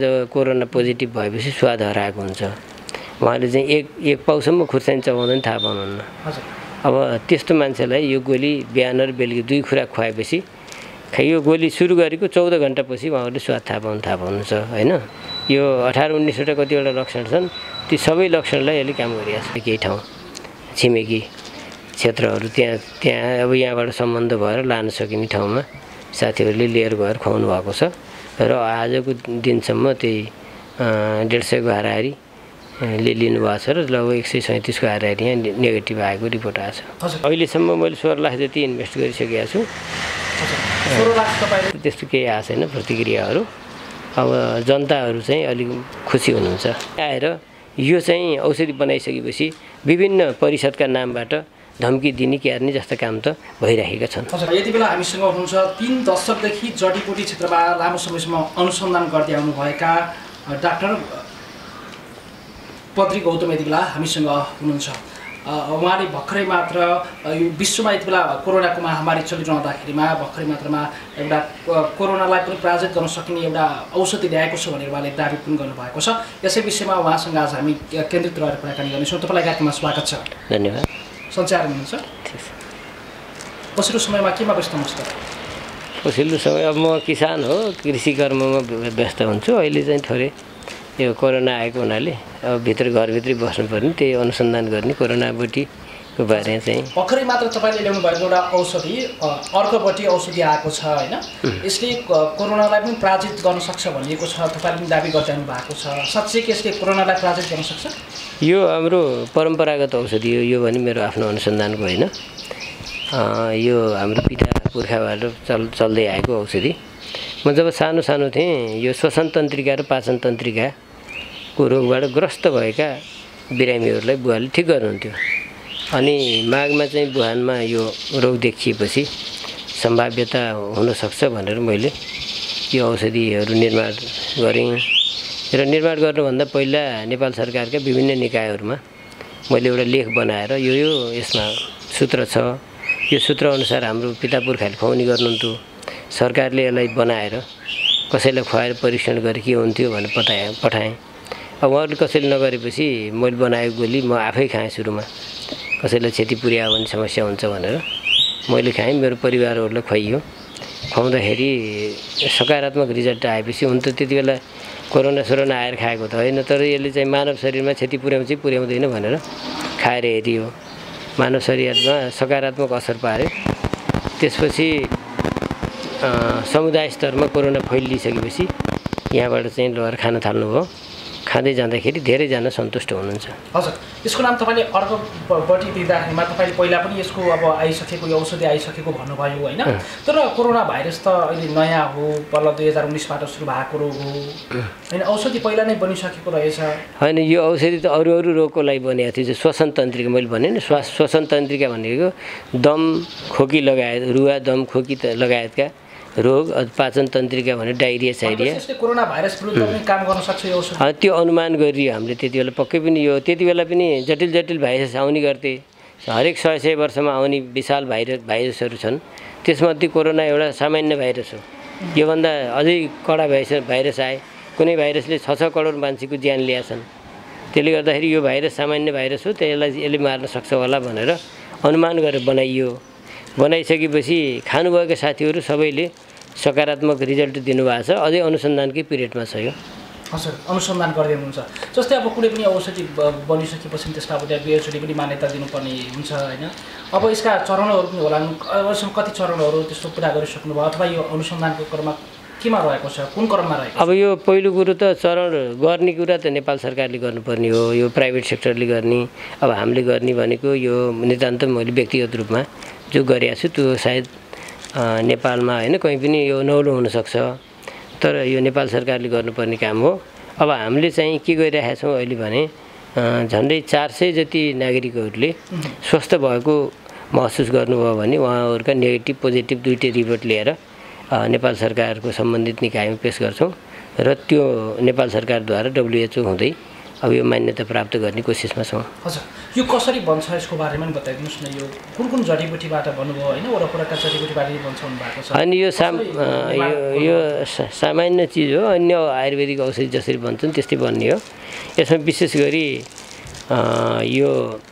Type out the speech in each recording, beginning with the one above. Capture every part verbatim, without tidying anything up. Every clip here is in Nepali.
जब कोरोना पोजिटिभ भएपछि स्वाद हराएको हुन्छ उहाँले चाहिँ एक एक पाउसम्म खुर्सानी चबाउँदैन थाहा पाउनुहुन्न अब त्यस्तो मान्छेलाई यो गोली बिहान र बेलुकी दुई खुराक खुवाएपछि यो गोली सुरु गरेको चौध घन्टापछि उहाँहरूले स्वाद थाहा पाउनु थाहा पाउनुहुन्छ होइन यो अठार उन्नाइसवटा कतिवटा लक्षण छन् ती सबै लक्षणलाई यसले काम गरिरहेको छ केही ठाउँ छिमेकी क्षेत्रहरू त्यहाँ त्यहाँ अब यहाँबाट सम्बन्ध भएर लान सकिने ठाउँमा साथीहरूले लिएर गएर खुवाउनु भएको छ र आजको दिनसम्म त्यही डेढ सयको हाराहारी ले लिनुभएको छ र लगभग एक सय सैँतिसको हाराहारी यहाँ नेगेटिभ आएको रिपोर्ट आएको छ अहिलेसम्म मैले सोह्र लाख जति इन्भेस्ट गरिसकेको छु त्यस्तो केही आएको छैन प्रतिक्रियाहरू अब जनताहरू चाहिँ अलिक खुसी हुनुहुन्छ आएर यो चाहिँ औषधि बनाइसकेपछि विभिन्न परिषदका नामबाट धम्की दिने क्यार्ने जस्ता काम त भइरहेका छन् यति बेला हामीसँग हुनुहुन्छ तीन दशकदेखि जडीबुटी क्षेत्रमा लामो समयसम्म अनुसन्धान गर्दै आउनुभएका डाक्टर पत्री गौतम यति बेला हामीसँग हुनुहुन्छ उहाँले भर्खरै मात्र यो विश्वमा यति बेला कोरोनाको महामारी चलिरहँदाखेरिमा भर्खरै मात्रामा एउटा कोरोनालाई पनि पराजित गर्न सकिने एउटा औषधि ल्याएको छ भनेर उहाँले दाबी पनि गर्नुभएको छ यसै विषयमा उहाँसँग आज हामी केन्द्रित रहेर कुराकानी गर्नेछौँ तपाईँलाई कार्यक्रममा स्वागत छ धन्यवाद सञ्चार हुनुहुन्छ पछिल्लो समयमा केमा व्यस्त हुनुहुन्छ पछिल्लो समय अब म किसान हो कृषि कर्ममा व्यस्त हुन्छु अहिले चाहिँ थोरै यो कोरोना आएको हुनाले अब भित्र घरभित्रै बस्नुपर्ने त्यही अनुसन्धान गर्ने कोरोनाबटीको बारेमा चाहिँ भर्खरै मात्र तपाईँले ल्याउनु भएको एउटा औषधि अर्कोपट्टि औषधि आएको छ होइन यसले कोरोनालाई पनि पराजित गर्न सक्छ भनिएको छ तपाईँले पनि दाबी गरिरहनु भएको छ साँच्चै के यसले कोरोनालाई पराजित गर्न सक्छ यो हाम्रो परम्परागत औषधि हो यो भने मेरो आफ्नो अनुसन्धानको होइन यो हाम्रो पिता पुर्खाबाट चल चल्दै आएको औषधि म जब सानो सानो थिएँ यो श्वसन तन्त्रिका र पाचन तन्त्रिकाको रोगबाट ग्रस्त भएका बिरामीहरूलाई बुवाले ठिक गर्नुहुन्थ्यो अनि माघमा चाहिँ बुहानमा यो रोग देखिएपछि सम्भाव्यता हुनसक्छ भनेर मैले यो औषधिहरू निर्माण गरेँ र निर्माण गर्नुभन्दा पहिला नेपाल सरकारका विभिन्न निकायहरूमा मैले एउटा लेख बनाएर यो यो यसमा सूत्र छ यो सूत्र अनुसार हाम्रो पिता पुर्खाले खुवाउने गर्नुहुन्थ्यो सरकारले यसलाई बनाएर कसैलाई खुवाएर परीक्षण गरे के हुन्थ्यो भनेर पठाएँ पठाएँ अब उहाँहरूले कसैले नगरेपछि मैले बनाएको गोली म आफै खाएँ सुरुमा कसैलाई क्षति पुर्यायो भने समस्या हुन्छ भनेर मैले खाएँ मेरो परिवारहरूलाई खुवाइयो खुवाउँदाखेरि सकारात्मक रिजल्ट आएपछि हुन त त्यति बेला कोरोना सोरोना आएर खाएको त होइन तर यसले चाहिँ मानव शरीरमा क्षति पुर्याउँछ पुर्याउँदैन भनेर खाएर हेरियो मानव शरीरमा सकारात्मक असर पार्यो त्यसपछि समुदाय स्तरमा कोरोना फैलिसकेपछि यहाँबाट चाहिँ लगेर खान थाल्नुभयो खाँदै जाँदाखेरि धेरैजना सन्तुष्ट हुनुहुन्छ हजुर यसको नाम तपाईँले अर्कोपट्टि दिँदाखेरिमा तपाईँले पहिला पनि यसको अब आइसकेको यो औषधि आइसकेको भन्नुभयो होइन तर कोरोना भाइरस त अहिले नयाँ हो पल्ल दुई हजार उन्नाइसबाट सुरु भएको रोग हो होइन औषधि पहिला नै बनिसकेको रहेछ होइन यो औषधि त अरू अरू रोगको लागि बनिएको थियो श्वसन तन्त्रिका मैले भने नि श्वास श्वसन तन्त्रिका भनेको दम खोकी लगायत रुवा दम खोकी लगायतका रोग पाचन तन्त्रिका भने डाइरिया साइरिया कोरोना भाइरस विरुद्ध पनि काम गर्न सक्छ यो औषधि त्यो अनुमान गरियो हामीले त्यति बेला पक्कै पनि यो त्यति बेला पनि जटिल जटिल भाइरस आउने गर्थे हरेक सय सय वर्षमा आउने विशाल भाइरस भाइरसहरू छन् त्यसमध्ये कोरोना एउटा सामान्य भाइरस हो योभन्दा अझै कडा भाइरस भाइरस आए कुनै भाइरसले छ छ करोड मान्छेको ज्यान ल्याएछन् त्यसले गर्दाखेरि यो भाइरस सामान्य भाइरस हो त्यसलाई यसले मार्न सक्छ होला भनेर अनुमान गरेर बनाइयो बनाइसकेपछि खानुभएका साथीहरू सबैले सकारात्मक रिजल्ट दिनुभएको छ अझै अनुसन्धानकै पिरियडमा छ यो हजुर अनुसन्धान गर्दै हुनुहुन्छ जस्तै अब कुनै पनि औषधि बनिसकेपछि त्यसलाई अब बिएचओले पनि मान्यता दिनुपर्ने हुन्छ होइन अब यसका चरणहरू पनि होला अहिलेसम्म कति चरणहरू त्यस्तो पुरा गरिसक्नुभयो अथवा यो अनुसन्धानको क्रममा केमा रहेको छ कुन क्रममा रहेको अब यो पहिलो कुरो त चरण गर्ने कुरा त नेपाल सरकारले गर्नुपर्ने हो यो प्राइभेट सेक्टरले गर्ने अब हामीले गर्ने भनेको यो नितान्त मैले व्यक्तिगत रूपमा जो गरेको छु त्यो सायद नेपालमा होइन कहीँ पनि यो नौलो हुनसक्छ तर यो नेपाल सरकारले गर्नुपर्ने काम हो अब हामीले चाहिँ के गरिरहेका छौँ अहिले भने झन्डै चार सय जति नागरिकहरूले स्वस्थ भएको महसुस गर्नुभयो भने उहाँहरूका नेगेटिभ पोजिटिभ दुईटै रिपोर्ट लिएर नेपाल सरकारको सम्बन्धित निकायमा पेश गर्छौँ र त्यो नेपाल सरकारद्वारा डब्ल्युएचओ हुँदै अब यो मान्यता प्राप्त गर्ने कोसिसमा छौँ। हजुर, यो कसरी बन्छ यसको बारेमा पनि बताइदिनुहोस् न। यो कुन कुन जडीबुटीबाट भन्नुभयो होइन, वरपरका जडीबुटीबाट बन्छ भन्नुभएको छ। अनि यो साम यो यो सामान्य चिज हो, अन्य आयुर्वेदिक औषधि जसरी बन्छन् त्यस्तै बन्ने हो। यसमा विशेष गरी यो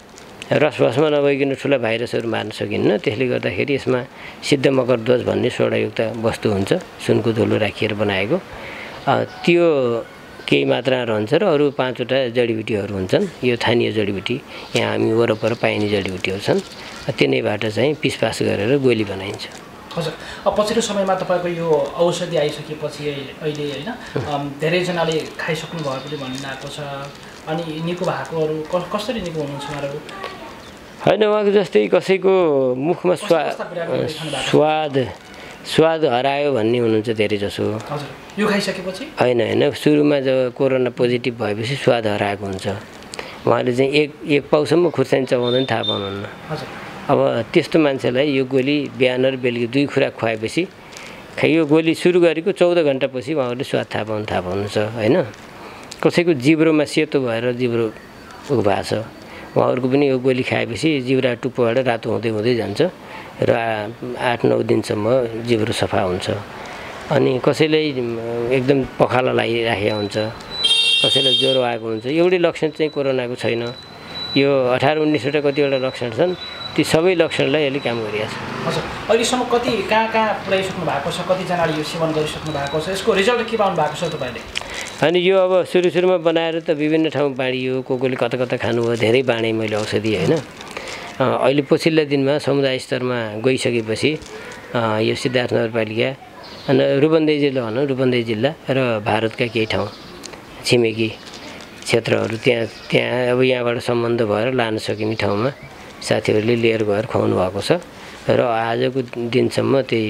रसभस्म नभइकन ठुला भाइरसहरू मार्न सकिन्न। त्यसले गर्दाखेरि यसमा सिद्ध मकरध्वज भन्ने सोडायुक्त वस्तु हुन्छ, सुनको धुलो राखिएर बनाएको। त्यो केही मात्रामा रहन्छ र अरू पाँचवटा जडीबुटीहरू हुन्छन्। यो स्थानीय जडीबुटी यहाँ हामी वरपर पाइने जडीबुटीहरू छन्। तिनैबाट चाहिँ पिसपास गरेर गोली बनाइन्छ। हजुर, अब पछिल्लो समयमा तपाईँको यो औषधि आइसकेपछि अहिले होइन धेरैजनाले खाइसक्नु भयो पनि भनिरहेको छ। अनि निको भएकोहरू कसरी निको हुनुहुन्छ उहाँहरू? होइन, उहाँको जस्तै कसैको मुखमा स्वा स्वाद स्वाद हरायो भन्ने हुनुहुन्छ धेरैजसो। हजुर, यो खाइसकेपछि? होइन होइन, सुरुमा जब कोरोना पोजिटिभ भएपछि स्वाद हराएको हुन्छ। उहाँले चाहिँ एक एक पाउसम्म खुर्सानी चबाउँदैन, थाहा पाउनुहुन्न। हजुर, अब त्यस्तो मान्छेलाई यो गोली बिहान र बेलुकी दुई खुराक खुवाएपछि यो गोली सुरु गरेको चौध घन्टापछि उहाँहरूले स्वाद थाहा पाउनु थाहा पाउनुहुन्छ होइन। कसैको जिब्रोमा सेतो भएर जिब्रो उ भएको छ, उहाँहरूको पनि यो गोली खाएपछि जिब्रा टुप्पोबाट रातो हुँदै हुँदै जान्छ र आठ नौ दिनसम्म जिब्रो सफा हुन्छ। अनि कसैलाई एकदम पखाला लागिराखेको हुन्छ, कसैलाई ज्वरो आएको हुन्छ। एउटै लक्षण चाहिँ कोरोनाको छैन। यो अठार उन्नाइसवटा कतिवटा लक्षण छन्, ती सबै लक्षणलाई अहिले काम गरिरहेको छ। हजुर, अहिलेसम्म कति कहाँ कहाँ पुऱ्याइसक्नु भएको छ, कतिजनाले यो सेवन गरिसक्नु भएको छ, यसको रिजल्ट के पाउनु भएको छ तपाईँले? अनि यो अब सुरु सुरुमा बनाएर त विभिन्न ठाउँ बाँडियो, को कोले कता कता खानुभयो, धेरै बाँडेँ मैले औषधि होइन। अहिले पछिल्ला दिनमा समुदाय स्तरमा गइसकेपछि यो सिद्धार्थ नगरपालिका अनि रूपन्देही जिल्ला भनौँ, रूपन्देही जिल्ला र भारतका केही ठाउँ छिमेकी क्षेत्रहरू त्यहाँ त्यहाँ अब यहाँबाट सम्बन्ध भएर लान सकिने ठाउँमा साथीहरूले लिएर गएर खुवाउनु भएको छ। र आजको दिनसम्म त्यही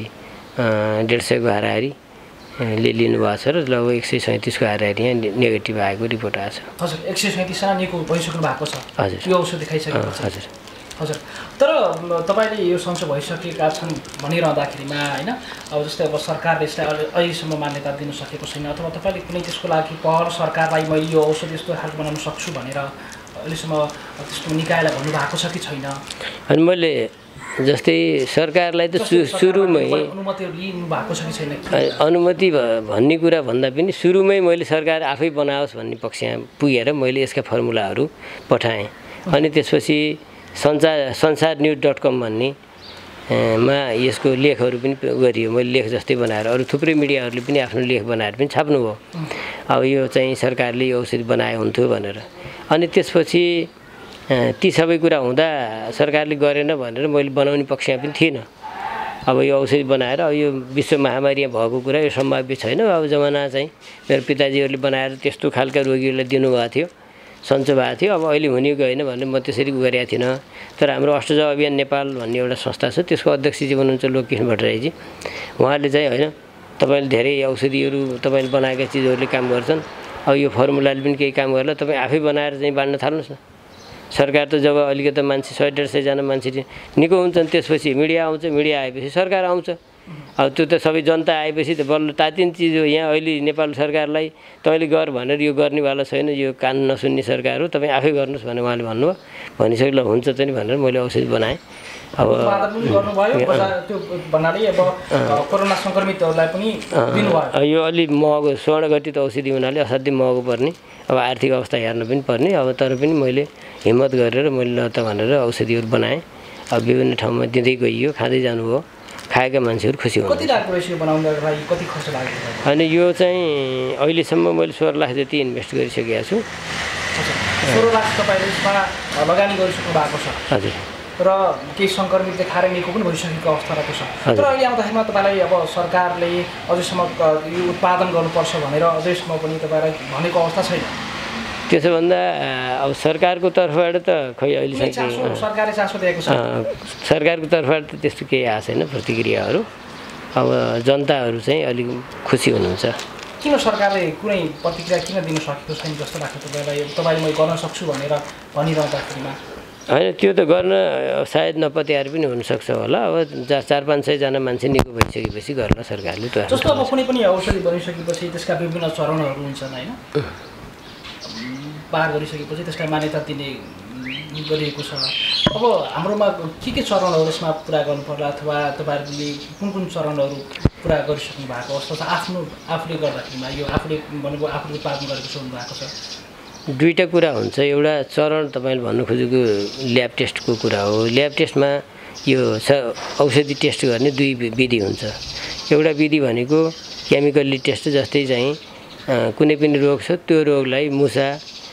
डेढ सयको हाराहारी ले लिनुभएको छ र लगभग एक सय सैँतिसको हाराहारी यहाँ नेगेटिभ आएको रिपोर्ट आएको छ। हजुर, एक सय सैँतिसजना निको भइसक्नु भएको छ। हजुर, यो औषधि खाइसकेपछि? हजुर हजुर, तर तपाईँले यो सन्चो भइसकेका छन् भनिरहँदाखेरिमा होइन, अब जस्तै अब सरकारले यसलाई अहिलेसम्म मान्यता दिनु सकेको छैन, अथवा तपाईँले कुनै त्यसको लागि पहल सरकारलाई मैले यो औषधि यस्तो खालको बनाउन सक्छु भनेर अहिलेसम्म त्यस्तो निकायलाई भन्नुभएको छ कि छैन? अनि मैले जस्तै सरकारलाई त सु सुरुमै अनुमति लिनु भएको छ कि छैन? अनुमति भन्ने कुरा भन्दा पनि सुरुमै मैले सरकार आफै बनाओस् भन्ने पक्षमा पुगेर मैले यसका फर्मुलाहरू पठाएँ। अनि त्यसपछि संसार संसार न्युज डट कम भन्ने मा यसको लेखहरू पनि गरियो। मैले लेख जस्तै बनाएर अरू थुप्रै मिडियाहरूले पनि आफ्नो लेख बनाएर पनि छाप्नुभयो। अब यो चाहिँ सरकारले यो औषधि बनाए हुन्थ्यो भनेर। अनि त्यसपछि ती सबै कुरा हुँदा सरकारले गरेन भनेर मैले बनाउने पक्षमा पनि थिइनँ। अब यो औषधि बनाएर अब यो विश्व महामारी भएको कुरा यो सम्भाव्य छैन। अब जमाना चाहिँ मेरो पिताजीहरूले बनाएर त्यस्तो खालका रोगीहरूलाई दिनुभएको थियो, सन्चो भएको थियो। अब अहिले हुने कि होइन भनेर म त्यसरी गरेको थिइनँ। तर हाम्रो अष्टजा अभियान नेपाल भन्ने एउटा संस्था छ, त्यसको अध्यक्षजी हुनुहुन्छ लोककृष्ण भट्टराईजी। उहाँले चाहिँ होइन तपाईँले धेरै औषधिहरू तपाईँले बनाएका चिजहरूले काम गर्छन्, अब यो फर्मुलाले पनि केही काम गर्ला, तपाईँ आफै बनाएर चाहिँ बाँड्न थाल्नुहोस् न। सरकार त जब अलिकति मान्छे सय डेढ सयजना मान्छे निको हुन्छन् त्यसपछि मिडिया आउँछ, मिडिया आएपछि सरकार आउँछ। अब त्यो त सबै जनता आएपछि त बल्ल तातिन चिज हो। यहाँ अहिले नेपाल सरकारलाई तैँले गर भनेर यो गर्नेवाला छैन, यो कान नसुन्ने सरकार हो, तपाईँ आफै गर्नुहोस् भनेर उहाँले भन्नुभयो। भनिसक्यो ल हुन्छ त नि भनेर मैले औषधि बनाएँ। अब कोरोना सङ्क्रमितहरूलाई पनि यो अलिक महँगो स्वर्णघटित औषधि हुनाले असाध्यै महँगो पर्ने, अब आर्थिक अवस्था हेर्न पनि पर्ने। अब तर पनि मैले हिम्मत गरेर मैले ल त भनेर औषधिहरू बनाएँ। अब विभिन्न ठाउँमा दिँदै गइयो, खाँदै जानुभयो, खाएका मान्छेहरू खुसी हुनु। कति लाग्यो यसो बनाउनको लागि, कति खर्च लाग्यो? अनि यो चाहिँ अहिलेसम्म मैले सोह्र लाख जति इन्भेस्ट गरिसकेको छु। सोह्र लाख तपाईँले यसमा लगानी गरिसक्नु भएको छ? हजुर। र केही सङ्क्रमित देखाएर निको पनि भइसकेको अवस्था रहेको छ। तर अहिले आउँदाखेरिमा तपाईँलाई अब सरकारले अझैसम्म यो उत्पादन गर्नुपर्छ भनेर अझैसम्म पनि तपाईँलाई भनेको अवस्था छैन? त्यसो भन्दा अब सरकारको तर्फबाट त खै अहिलेसम्म सरकारले चासो दिएको छ? सरकारको तर्फबाट त त्यस्तो केही आएको छैन प्रतिक्रियाहरू। अब जनताहरू चाहिँ अलिक खुसी हुनुहुन्छ। किन सरकारले कुनै प्रतिक्रिया किन दिन सकेको छैन जस्तो लाग्छ तपाईँलाई? तपाईँले मैले गर्न सक्छु भनेर भनिरहँदाखेरिमा? होइन, त्यो त गर्न सायद नपत्याएर पनि हुनसक्छ होला। अब चार पाँच सयजना मान्छे निको भइसकेपछि गर्ला सरकारले। जस्तो अब कुनै पनि औषधि बनिसकेपछि त्यसका विभिन्न चरणहरू हुन्छन् होइन? पार गरिसकेपछि त्यसलाई मान्यता दिने गरिएको छ। अब हाम्रोमा के के चरणहरू यसमा पुरा गर्नु पर्ला अथवा तपाईँहरूले कुन कुन चरणहरू पुरा गरिसक्नु भएको अवस्था छ आफ्नो आफूले गर्दाखेरिमा यो आफूले भनेको आफूले उत्पादन गरेको सुन्नु भएको छ? दुईवटा कुरा हुन्छ। एउटा चरण तपाईँले भन्नु खोजेको ल्याब टेस्टको कुरा हो। ल्याब टेस्टमा यो औषधि टेस्ट गर्ने दुई विधि हुन्छ। एउटा विधि भनेको केमिकल्ली टेस्ट, जस्तै चाहिँ कुनै पनि रोग छ त्यो रोगलाई मुसा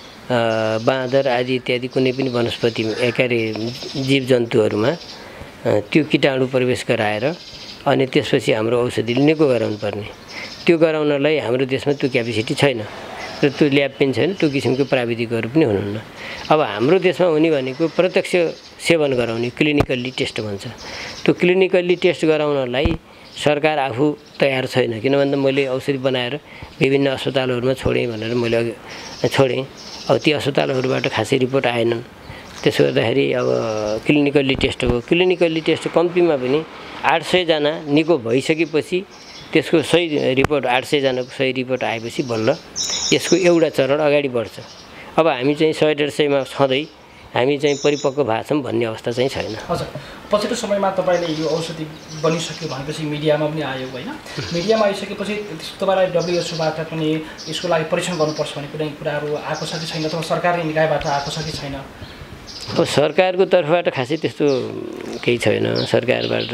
बाँदर आदि इत्यादि कुनै पनि वनस्पति एकारे जीव जन्तुहरूमा त्यो कीटाणु प्रवेश गराएर अनि त्यसपछि हाम्रो औषधिले निको गराउनु पर्ने। त्यो गराउनलाई हाम्रो देशमा त्यो क्यापेसिटी छैन र त्यो ल्याब पनि छैन, त्यो किसिमको प्राविधिकहरू पनि हुनुहुन्न। अब हाम्रो देशमा हुने भनेको प्रत्यक्ष सेवन गराउने क्लिनिकल्ली टेस्ट भन्छ। त्यो क्लिनिकल्ली टेस्ट गराउनलाई सरकार आफू तयार छैन। किन भन्दा मैले औषधि बनाएर विभिन्न अस्पतालहरूमा छोडेँ भनेर मैले अघि छोडेँ। अब ती अस्पतालहरूबाट खासै रिपोर्ट आएनन्। त्यसो गर्दाखेरि अब क्लिनिकल्ली टेस्ट हो। क्लिनिकल्ली टेस्ट कम्तीमा पनि आठ सयजना निको भइसकेपछि त्यसको सही रिपोर्ट आठ सयजनाको सही रिपोर्ट आएपछि बल्ल यसको एउटा चरण अगाडि बढ्छ। अब हामी चाहिँ सय डेढ सयमा छँदै हामी चाहिँ परिपक्व भएको छौँ भन्ने अवस्था चाहिँ छैन। हजुर, पछिल्लो समयमा तपाईँले यो औषधि बनिसक्यो भनेपछि मिडियामा पनि आयो होइन? मिडियामा आइसकेपछि तपाईँलाई डब्लुएचओबाट पनि यसको लागि परीक्षण गर्नुपर्छ भन्ने कुनै कुराहरू आएको छ कि छैन अथवा सरकारी निकायबाट आएको छ कि छैन? अब सरकारको तर्फबाट खासै त्यस्तो केही छैन। सरकारबाट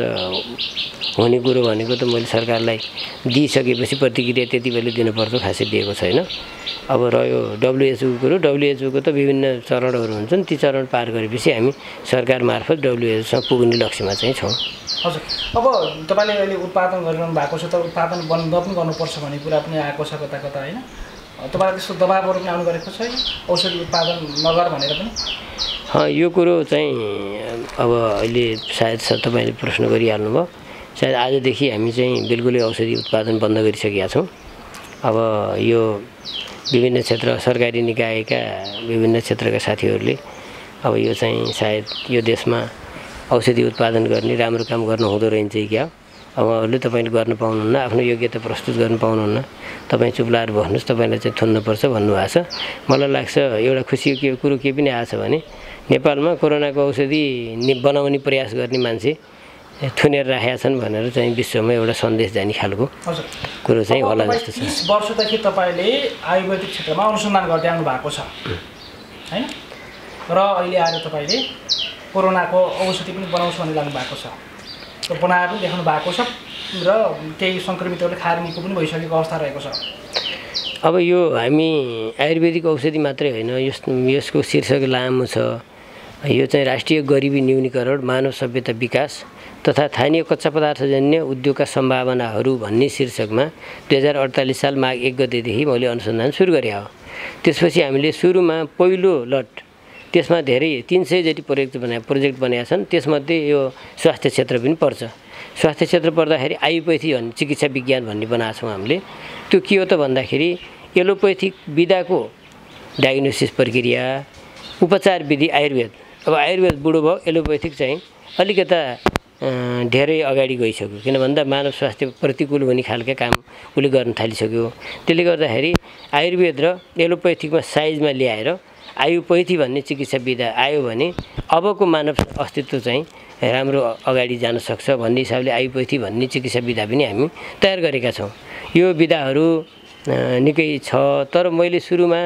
हुने कुरो भनेको त मैले सरकारलाई दिइसकेपछि प्रतिक्रिया त्यति बेला दिनुपर्छ, खासै दिएको छैन। अब रह्यो डब्लुएचओको कुरो, डब्लुएचओको त विभिन्न चरणहरू हुन्छन्। ती चरण पार गरेपछि हामी सरकार मार्फत डब्लुएचओसँग पुग्ने लक्ष्यमा चाहिँ छौँ। हजुर, अब तपाईँले अहिले उत्पादन गरिरहनु भएको छ त उत्पादन बन्द पनि गर्नुपर्छ भन्ने कुरा पनि आएको छ कता कता होइन? तपाईँलाई त्यस्तो दबाबहरू पनि आउनु गरेको छैन औषधि उत्पादन नगर भनेर पनि? यो कुरो चाहिँ अब अहिले सायद तपाईँले प्रश्न गरिहाल्नुभयो। सायद आजदेखि हामी चाहिँ बिल्कुलै औषधि उत्पादन बन्द गरिसकेका छौँ। अब यो विभिन्न क्षेत्र सरकारी निकायका विभिन्न क्षेत्रका साथीहरूले अब यो चाहिँ सायद यो देशमा औषधि उत्पादन गर्ने राम्रो काम गर्नु हुँदो रहेछ क्या। अब उहाँहरूले तपाईँले गर्न पाउनुहुन्न, आफ्नो योग्यता प्रस्तुत गर्न पाउनुहुन्न, तपाईँ चुप लाएर बस्नुहोस्, तपाईँलाई चाहिँ थुन्नुपर्छ भन्नुभएको छ। मलाई लाग्छ एउटा खुसीको के कुरो के पनि आएको छ भने नेपालमा कोरोनाको औषधि बनाउने प्रयास गर्ने मान्छे थुनेर राखेका छन् भनेर चाहिँ विश्वमा एउटा सन्देश जाने खालको कुरो चाहिँ होला जस्तो छ। तीस वर्षदेखि तपाईँले आयुर्वेदिक क्षेत्रमा अनुसन्धान गर्दै आउनु भएको छ होइन? र अहिले आएर तपाईँले कोरोनाको औषधि पनि बनाउँछु भन्ने लाग्नु भएको छ र बनाएर पनि देखाउनु भएको छ र केही सङ्क्रमितहरूले खाएर निको पनि भइसकेको अवस्था रहेको छ। अब यो हामी आयुर्वेदिक औषधि मात्रै होइन, यस यसको शीर्षक लामो छ। यो चाहिँ राष्ट्रिय गरिबी न्यूनीकरण, मानव सभ्यता विकास तथा स्थानीय कच्चा पदार्थजन्य उद्योगका सम्भावनाहरू भन्ने शीर्षकमा दुई हजार अडतालिस साल माघ एक गतेदेखि मैले अनुसन्धान सुरु गरेँ हो। त्यसपछि हामीले सुरुमा पहिलो लट त्यसमा धेरै तीन सय जति प्रोजेक्ट बनाए प्रोजेक्ट बनाएका छन्। त्यसमध्ये यो स्वास्थ्य क्षेत्र पनि पर्छ। स्वास्थ्य क्षेत्र पर्दाखेरि आयुर्वेदिक भन्ने चिकित्सा विज्ञान भन्ने बनाएको छौँ हामीले। त्यो के हो त भन्दाखेरि एलोपेथिक विधाको डायग्नोसिस प्रक्रिया, उपचार विधि आयुर्वेद। अब आयुर्वेद बुढो भयो, एलोपेथिक चाहिँ अलिकता धेरै अगाडि गइसक्यो। किन भन्दा मानव स्वास्थ्य प्रतिकूल हुने खालका काम उसले गर्न थालिसक्यो। त्यसले गर्दाखेरि आयुर्वेद र एलोपेथिकमा साइजमा ल्याएर आयुर्वेदिक भन्ने चिकित्सा विधा आयो भने अबको मानव अस्तित्व चाहिँ राम्रो अगाडि जान सक्छ भन्ने हिसाबले आयुर्वेदिक भन्ने चिकित्सा विधा पनि हामी तयार गरेका छौँ। यो विधाहरू निकै छ, तर मैले सुरुमा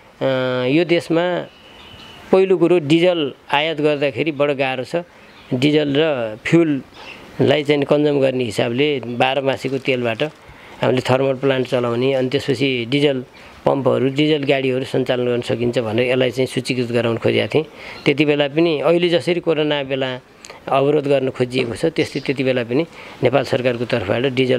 यो देशमा पहिलो कुरो डिजल आयात गर्दाखेरि बडो गाह्रो छ। डिजल र फ्युललाई चाहिँ कन्जम गर्ने हिसाबले बाह्रमासीको तेलबाट हामीले थर्मल प्लान्ट चलाउने अनि त्यसपछि डिजल पम्पहरू डिजल गाडीहरू सञ्चालन गर्न सकिन्छ भनेर यसलाई चाहिँ सूचीकृत गराउन खोजेका थिएँ। त्यति बेला पनि अहिले जसरी कोरोना बेला अवरोध गर्न खोजिएको छ त्यस्तै त्यति बेला पनि नेपाल सरकारको तर्फबाट डिजल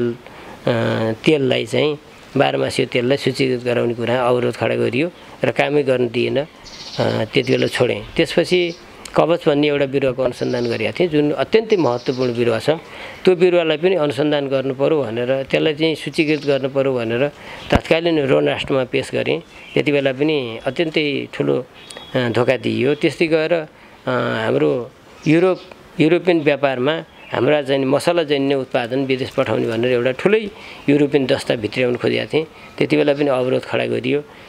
तेललाई चाहिँ बाह्रमासीय तेललाई सूचीकृत गराउने कुरा अवरोध खडा गरियो र कामै गर्न दिएन। त्यति बेला छोडेँ। त्यसपछि कवच भन्ने एउटा बिरुवाको अनुसन्धान गरेका थिएँ जुन अत्यन्तै महत्त्वपूर्ण बिरुवा छ। त्यो बिरुवालाई पनि अनुसन्धान गर्नु पर्यो भनेर त्यसलाई चाहिँ सूचीकृत गर्नु पर्यो भनेर तत्कालीन रोन राष्ट्रमा पेश गरेँ। त्यति बेला पनि अत्यन्तै ठुलो धोका दिइयो। त्यस्तै गएर हाम्रो युरोप युरोपियन व्यापारमा हाम्रा चाहिँ मसलाजन्य उत्पादन विदेश पठाउने भनेर एउटा ठुलै युरोपियन दस्ता भित्र्याउन खोजेका थिएँ। त्यति बेला पनि अवरोध खडा गरियो।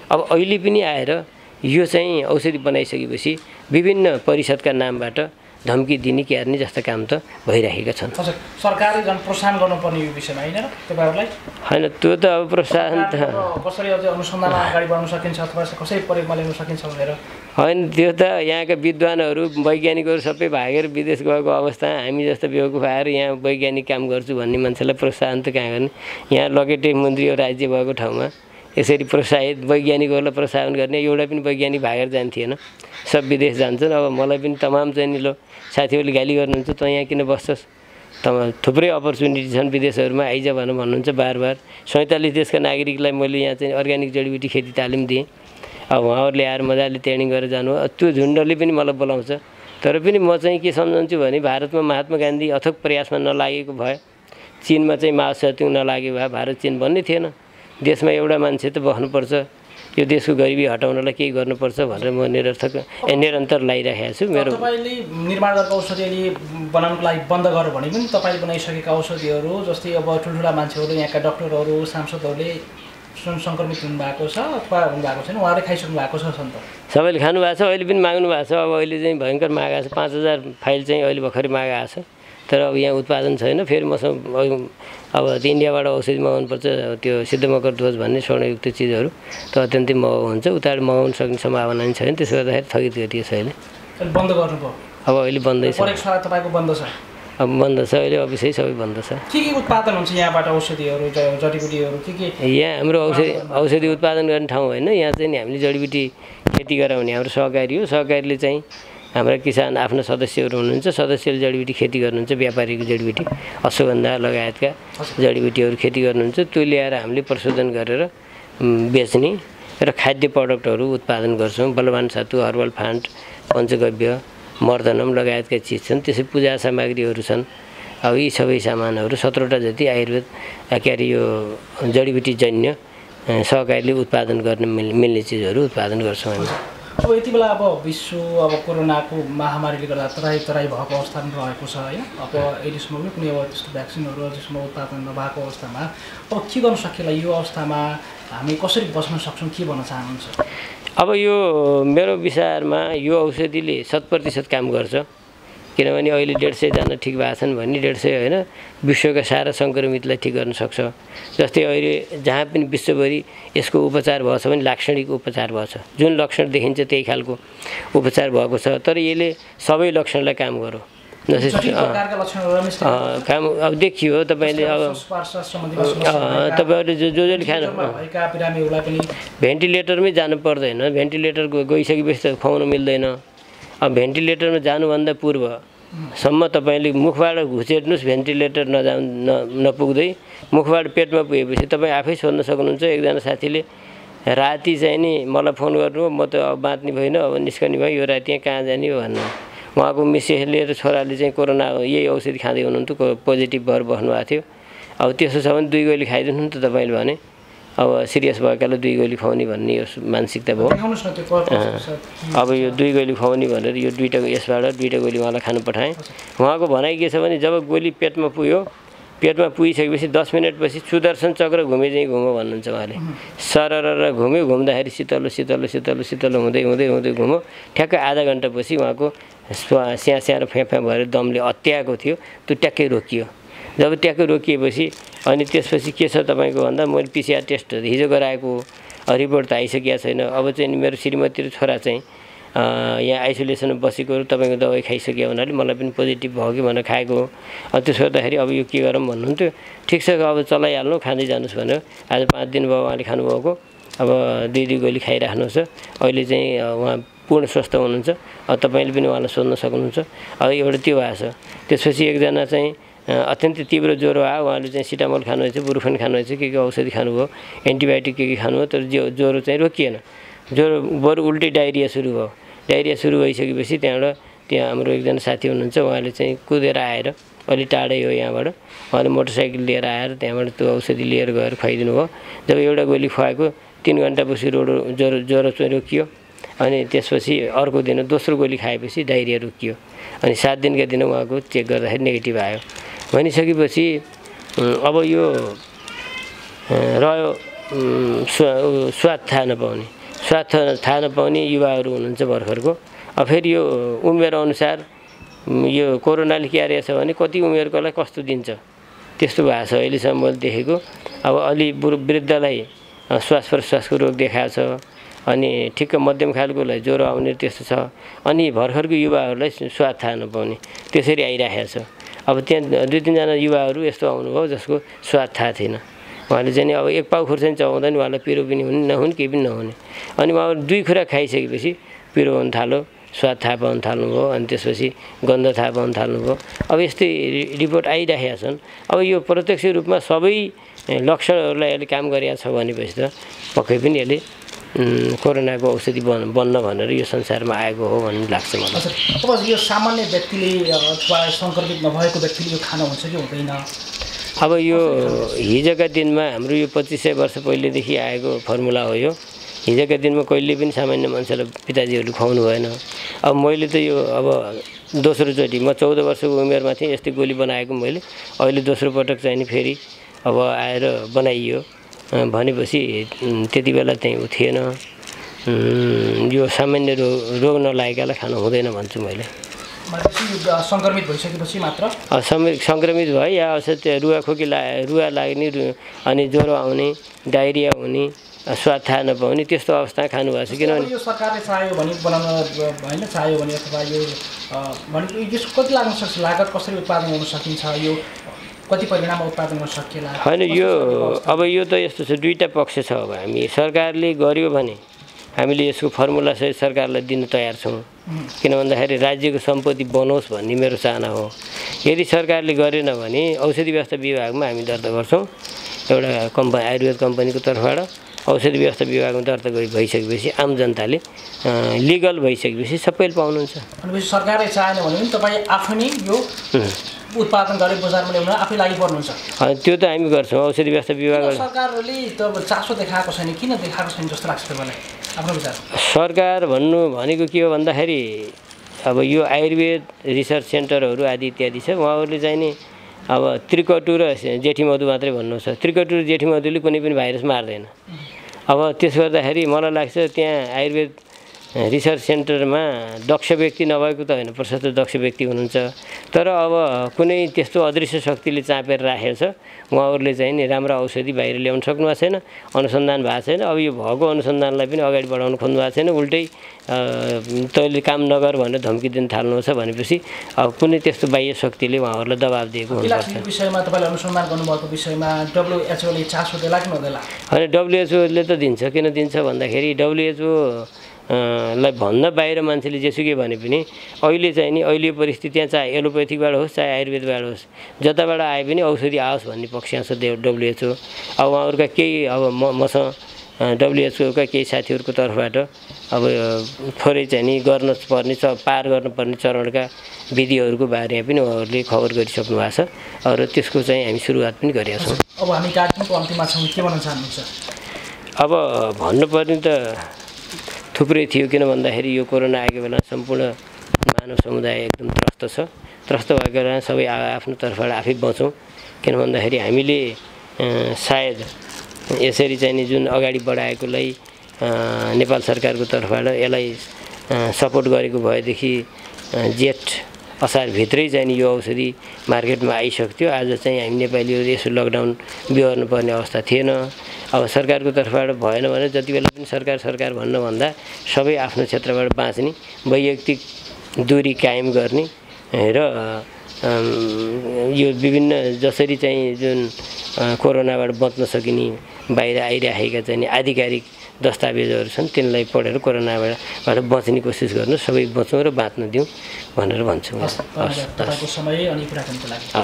अब अहिले पनि आएर यो चाहिँ औषधि बनाइसकेपछि विभिन्न परिषदका नामबाट धम्की दिने के गर्ने जस्ता काम त भइरहेका छन्। सरकारले झन् प्रोत्साहन गर्नुपर्ने यो विषयमा होइन तपाईँहरूलाई? होइन, त्यो त अब प्रोत्साहन त कसरी अझै अनुसन्धानमा अगाडि बढ्न सकिन्छ अथवा कसरी प्रयोगमा ल्याउन सकिन्छ भनेर होइन, त्यो त यहाँका विद्वानहरू वैज्ञानिकहरू सबै भागेर विदेश गएको अवस्था हामी जस्तो बेवकुफ आएर यहाँ वैज्ञानिक काम गर्छु भन्ने मान्छेलाई प्रोत्साहन त कहाँ गर्ने? यहाँ लगेटै मन्त्री राज्य भएको ठाउँमा यसरी प्रोत्साहित वैज्ञानिकहरूलाई प्रोत्साहन गर्ने एउटा पनि वैज्ञानिक भागेर जान्थेन, सब विदेश जान्छन्। अब मलाई पनि तमाम चाहिँ नि लो साथीहरूले गाली गर्नुहुन्छ, त यहाँ किन बस्छस्, तमाम थुप्रै अपर्च्युनिटी छन् विदेशहरूमा, आइज भनेर भन्नुहुन्छ बार बार। सैँतालिस देशका नागरिकलाई मैले यहाँ चाहिँ अर्ग्यानिक जडीबुटी खेती तालिम दिएँ। अब उहाँहरूले आएर मजाले ट्रेनिङ गरेर जानु, त्यो झुन्डले पनि मलाई बोलाउँछ। तर पनि म चाहिँ के सम्झन्छु भने भारतमा महात्मा गान्धी अथक प्रयासमा नलागेको भए, चीनमा चाहिँ माओ सेतुङ नलागेको भए भारत चीन बन्नै थिएन। देशमा एउटा मान्छे त बस्नुपर्छ, यो देशको गरिबी हटाउनलाई केही गर्नुपर्छ भनेर म निरर्थक निरन्तर लगाइरहेको छु। मेरो तपाईँले निर्माण गरेको औषधि अहिले बनाउनुको लागि बन्द गर भने पनि तपाईँले बनाइसकेका औषधिहरू जस्तै अब ठुल्ठुला मान्छेहरू, यहाँका डक्टरहरू, सांसदहरूले सङ्क्रमित हुनुभएको छ अथवा हुनुभएको छैन, उहाँले खाइसक्नु भएको छ नि त? सबैले खानु भएको छ, अहिले पनि माग्नु भएको छ। अब अहिले चाहिँ भयङ्कर मागेको छ, पाँच हजार फाइल चाहिँ अहिले भर्खरै मागेको छ। तर अब यहाँ उत्पादन छैन, फेरि मसँग अब इन्डियाबाट औषधि मगाउनुपर्छ, त्यो सिद्धमकर ध्वज भन्ने स्वर्णयुक्त चिजहरू त अत्यन्तै महँगो हुन्छ, उताबाट मगाउन सक्ने सम्भावना पनि छैन। त्यसो गर्दाखेरि स्थगित गरिएको छ अहिले। बन्द गर्नुभयो? अब अहिले बन्दै छ। तपाईँको बन्द छ? अब बन्द छ अहिले, अफिसै सबै बन्द छ। के के उत्पादन हुन्छ यहाँबाट औषधिहरू, जडीबुटीहरू के के? यहाँ हाम्रो औषधि औषधि उत्पादन गर्ने ठाउँ होइन, यहाँ चाहिँ नि हामीले जडीबुटी खेती गराउने हाम्रो सहकारी हो। सहकारीले चाहिँ हाम्रा किसान आफ्ना सदस्यहरू हुनुहुन्छ, सदस्यले जडीबुटी खेती गर्नुहुन्छ, व्यापारीको जडीबुटी अश्वगन्धा लगायतका जडीबुटीहरू खेती गर्नुहुन्छ। त्यो ल्याएर हामीले प्रशोधन गरेर बेच्ने र खाद्य प्रडक्टहरू उत्पादन गर्छौँ। बलवान सातु, हर्बल फान्ट, पञ्चगव्य, मर्दनम लगायतका चिज छन्। त्यसै पूजा सामग्रीहरू छन्। अब यी सबै सामानहरू सत्रवटा जति आयुर्वेद के अरे यो जडीबुटी जन्य सहकारीले उत्पादन गर्न मिल्ने चिजहरू उत्पादन गर्छौँ हामी। अब यति बेला अब विश्व अब कोरोनाको महामारीले गर्दा तराई तराई भएको अवस्था पनि रहेको छ होइन। अब अहिलेसम्म पनि कुनै अब त्यस्तो भ्याक्सिनहरू अहिलेसम्म उत्पादन नभएको अवस्थामा अब के गर्न सकिएला? यो अवस्थामा हामी कसरी बस्न सक्छौँ, के भन्न चाहनुहुन्छ? अब यो मेरो विचारमा यो औषधिले शत प्रतिशत काम गर्छ, किनभने अहिले डेढ सयजना ठिक भएको छन् भने डेढ सय होइन, विश्वका सारा सङ्क्रमितलाई ठिक गर्न सक्छ। जस्तै अहिले जहाँ पनि विश्वभरि यसको उपचार भएको छ भने लाक्षणिक उपचार भएको छ, जुन लक्षण देखिन्छ त्यही खालको उपचार भएको छ। तर यसले सबै लक्षणलाई काम गर्यो, जस्तै काम अब देखियो तपाईँले। अब तपाईँहरूले जो जसले खानु भेन्टिलेटरमै जानु पर्दैन, भेन्टिलेटर गइसकेपछि त खुवाउनु मिल्दैन। अब भेन्टिलेटरमा जानुभन्दा पूर्वसम्म तपाईँले मुखबाट घुसेर्नुहोस्, भेन्टिलेटर नजाउ न नपुग्दै मुखबाट पेटमा पुगेपछि तपाईँ आफै सोध्न सक्नुहुन्छ। एकजना साथीले राति चाहिँ नि मलाई फोन गर्नु, म त अब बाँच्ने भएन, अब निस्कने भयो, यो राति यहाँ कहाँ जाने हो भन्नु। उहाँको मिसेसले र छोराले चाहिँ कोरोना यही औषधि खाँदै हुनुहुन्थ्यो, पोजिटिभ भएर बस्नुभएको थियो। अब त्यसो छ भने दुई गोली खाइदिनु नि त तपाईँले भने, अब सिरियस भएकालाई दुई गोली खुवाउने भन्ने यो मानसिकता भयो। अब यो दुई गोली खुवाउने भनेर यो दुईवटा यसबाट दुईवटा गोली उहाँलाई खानु पठाएँ। उहाँको भनाइ के छ भने जब गोली पेटमा पुग्यो, पेटमा पुगिसकेपछि दस मिनटपछि सुदर्शन चक्र घुमे चाहिँ घुमो भन्नुहुन्छ उहाँले। सरर घुम्यो, घुम्दाखेरि शीतलो शीतलो शीतलो शीतलो हुँदै हुँदै हुँदै घुम्यो। ठ्याक्कै आधा घन्टापछि उहाँको स्या स्या र फ्याँ भएर दमले अत्याएको थियो, त्यो ट्याक्कै रोकियो। जब ट्याक्कै रोकिएपछि अनि त्यसपछि के छ तपाईँको भन्दा मैले पिसिआर टेस्ट हिजो गराएको रिपोर्ट त आइसकेको छैन। अब चाहिँ मेरो श्रीमती र छोरा चाहिँ यहाँ आइसोलेसनमा बसेको, तपाईँको दबाई खाइसक्यो हुनाले मलाई पनि पोजिटिभ भयो कि भनेर खाएको हो। अब त्यसो गर्दाखेरि अब यो के गरौँ भन्नुहुन्थ्यो। ठिक छ अब चलाइहाल्नु, खाँदै जानुहोस् भनेर आज पाँच दिन भयो उहाँले खानुभएको। अब दुई दुई गोली खाइराख्नुहोस्, अहिले चाहिँ उहाँ पूर्ण स्वस्थ हुनुहुन्छ। अब तपाईँले पनि उहाँलाई सोध्न सक्नुहुन्छ। अब एउटा त्यो भएको छ। त्यसपछि एकजना चाहिँ अत्यन्तै तीव्र ज्वरो आयो, उहाँले चाहिँ सिटामोल खानुभएछ, बुरुफेन खानुभएछ, के के औषधि खानुभयो, एन्टिबायोटिक के के खानुभयो, तर ज्वरो ज्वरो चाहिँ रोकिएन। ज्वरो बरु उल्टै डाइरिया सुरु भयो। डाइरिया सुरु भइसकेपछि त्यहाँबाट त्यहाँ हाम्रो एकजना साथी हुनुहुन्छ, उहाँले चाहिँ कुदेर आएर, अलि टाढै हो यहाँबाट, उहाँले मोटरसाइकल लिएर आएर त्यहाँबाट त्यो औषधि लिएर गएर खुवाइदिनु भयो। जब एउटा गोली खुवाएको तिन घन्टापछि रोडो ज्वरो ज्वरो चाहिँ रोकियो। अनि त्यसपछि अर्को दिन दोस्रो गोली खाएपछि डाइरिया रोकियो। अनि सात दिनका दिन उहाँको चेक गर्दाखेरि नेगेटिभ आयो। भनिसकेपछि अब यो रह्यो स्वाद थाहा नपाउने स्वाद थाहा नपाउने युवाहरू हुनुहुन्छ भर्खरको। अब फेरि यो उमेर अनुसार यो कोरोनाले के रहेछ भने कति उमेरकोलाई कस्तो दिन्छ त्यस्तो भएको छ अहिलेसम्म मैले देखेको। अब अलि वृद्धलाई श्वास प्रश्वासको रोग देखाएको छ, अनि ठिक्क मध्यम खालकोलाई ज्वरो आउने त्यस्तो छ, अनि भर्खरको युवाहरूलाई स्वाद थाहा नपाउने त्यसरी आइराखेको छ। अब त्यहाँ दुई तिनजना युवाहरू यस्तो आउनुभयो जसको स्वाद थाहा थिएन। उहाँले चाहिँ अब एक पाउ खुर्सानी चबाउँदा नि उहाँलाई पिरो पनि हुने नहुने केही पनि नहुने, अनि उहाँहरू दुई खुरा खाइसकेपछि पिरो हुन थाल्यो, स्वाद थाहा पाउन थाल्नुभयो, अनि त्यसपछि गन्ध थाहा पाउन थाल्नुभयो। अब यस्तै रिपोर्ट आइरहेका छन्। अब यो प्रत्यक्ष रूपमा सबै लक्षणहरूलाई अहिले काम गरिरहेको छ भनेपछि त पक्कै पनि यसले कोरोनाको औषधि बन् बन्न भनेर यो संसारमा आएको हो भन्ने लाग्छ मलाई। अब यो सामान्य व्यक्तिले अथवा सङ्क्रमित नभएको व्यक्तिले यो खान हुन्छ कि हुँदैन? अब यो हिजोका दिनमा हाम्रो यो पच्चिस सय वर्ष पहिलेदेखि आएको फर्मुला हो यो। हिजोका दिनमा कहिले पनि सामान्य मान्छेलाई पिताजीहरूले खुवाउनु भएन। अब मैले त यो अब दोस्रोचोटि म चौध वर्षको उमेरमा थिएँ यस्तै गोली बनाएको मैले, अहिले दोस्रो पटक चाहिँ नि फेरि अब आएर बनाइयो भनेपछि त्यति बेला चाहिँ उ थिएन। यो सामान्य रोग रोग नलागेकालाई खानु हुँदैन भन्छु मैले। सङ्क्रमित भइसकेपछि मात्र सङ्क्रमित भयो या अवश्य रुवा खोकी ला रुवा लाग्ने अनि ज्वरो आउने डायरिया हुने स्वाद थाहा नपाउने त्यस्तो अवस्था खानु भएको छ। किनभने यो सरकारले चाह्यो भने बनाउन होइन चाह्यो भने अथवा यो भनेको यसको कति लाग्न सक्छ, लागत कसरी उत्पादन गर्न सकिन्छ, यो कति परिमाणमा उत्पादन गर्न सकिएला होइन? यो अब यो त यस्तो छ दुईवटा पक्ष छ। अब हामी सरकारले गर्यो भने हामीले यसको फर्मुला सहित सरकारलाई दिन तयार छौँ, किन भन्दाखेरि राज्यको सम्पत्ति बनोस् भन्ने मेरो चाहना हो। यदि सरकारले गरेन भने औषधि व्यवस्था विभागमा हामी दर्ता गर्छौँ, एउटा कम्पनी आयुर्वेद कम्पनीको तर्फबाट औषधि व्यवस्था विभागमा दर्ता गरी भइसकेपछि आम जनताले लिगल भइसकेपछि सबैले पाउनुहुन्छ। भनेपछि सरकारले चाहेन भने पनि तपाईँ आफै नै यो उत्पादन गरेर बजारमा ल्याउन आफै लागि पर्नुहुन्छ? त्यो त हामी गर्छौँ। औषधि व्यवस्था विभाग सरकारले त चासो देखाएको छैन, किन देखाएको छैन जस्तो लाग्छ तपाईँलाई आफ्नो विचार? सरकार भन्नु भनेको के हो भन्दाखेरि अब यो आयुर्वेद रिसर्च सेन्टरहरू आदि इत्यादि छ, उहाँहरूले चाहिँ नि अब त्रिकटु र जेठी मधु मात्रै भन्नु छ। त्रिकटु र जेठी मधुले कुनै पनि भाइरस मार्दैन। अब त्यसो गर्दाखेरि मलाई लाग्छ त्यहाँ आयुर्वेद रिसर्च सेन्टरमा दक्ष व्यक्ति नभएको त होइन, प्रशस्त दक्ष व्यक्ति हुनुहुन्छ, तर अब कुनै त्यस्तो अदृश्य शक्तिले चापेर राखेको छ। उहाँहरूले चाहिँ नि राम्रो औषधि बाहिर ल्याउन सक्नु भएको छैन, अनुसन्धान भएको छैन। अब यो भएको अनुसन्धानलाई पनि अगाडि बढाउन खोज्नु भएको छैन, उल्टै तैँले काम नगर भनेर धम्की दिन थाल्नुहुन्छ भनेपछि अब कुनै त्यस्तो बाह्य शक्तिले उहाँहरूलाई दबाब दिएको हुनुपर्छ। विषयमा तपाईँले अनुसन्धान गर्नुभएको विषयमा डब्लुएचओले चासो देला कि नदेला? होइन, डब्लुएचओले त दिन्छ। किन दिन्छ भन्दाखेरि डब्लुएचओ लाई भन्दा बाहिर मान्छेले जेसुकै भने पनि अहिले चाहिँ नि अहिले परिस्थिति त्यहाँ चाहे एलोपेथीबाट होस् चाहे आयुर्वेदबाट होस् जताबाट आए पनि औषधि आओस् भन्ने पक्षमा छ डब्लुएचओ। अब उहाँहरूका केही अब म मसँग डब्लुएचओका केही साथीहरूको तर्फबाट अब थोरै चाहिँ नि गर्न पर्ने पार गर्नुपर्ने चरणका विधिहरूको बारेमा पनि उहाँहरूले खबर गरिसक्नु भएको छ र त्यसको चाहिँ हामी सुरुवात पनि गरेका छौँ। अब हामी कार्यक्रमको अन्तिममा छौँ, के भन्न चाहनुहुन्छ? अब भन्नुपर्ने त थुप्रै थियो, किन भन्दाखेरि यो कोरोना आएको बेला सम्पूर्ण मानव समुदाय एकदम त्रस्त छ। त्रस्त भएको बेला सबै आफ्नो तर्फबाट आफै बचौँ, किन भन्दाखेरि हामीले सायद यसरी चाहिँ नि जुन अगाडि बढाएकोलाई नेपाल सरकारको तर्फबाट यसलाई सपोर्ट गरेको भएदेखि जेठ असारभित्रै चाहिँ नि यो औषधि मार्केटमा आइसक्थ्यो। आज चाहिँ हामी नेपालीहरू यसो लकडाउन बिहोर्नुपर्ने अवस्था थिएन। अब सरकारको तर्फबाट भएन भने जति बेला पनि सरकार सरकार भन्नुभन्दा सबै आफ्नो क्षेत्रबाट बाँच्ने, वैयक्तिक दूरी कायम गर्ने र यो विभिन्न जसरी चाहिँ जुन कोरोनाबाट बच्न सकिने बाहिर आइरहेका चाहिँ आधिकारिक दस्तावेजहरू छन् तिनलाई पढेर कोरोनाबाट बच्ने कोसिस गर्नु, सबै बचौँ र बाँच्न दिउँ भनेर भन्छु। हस्, तपाईँको समय अनि कुराकानीको लागि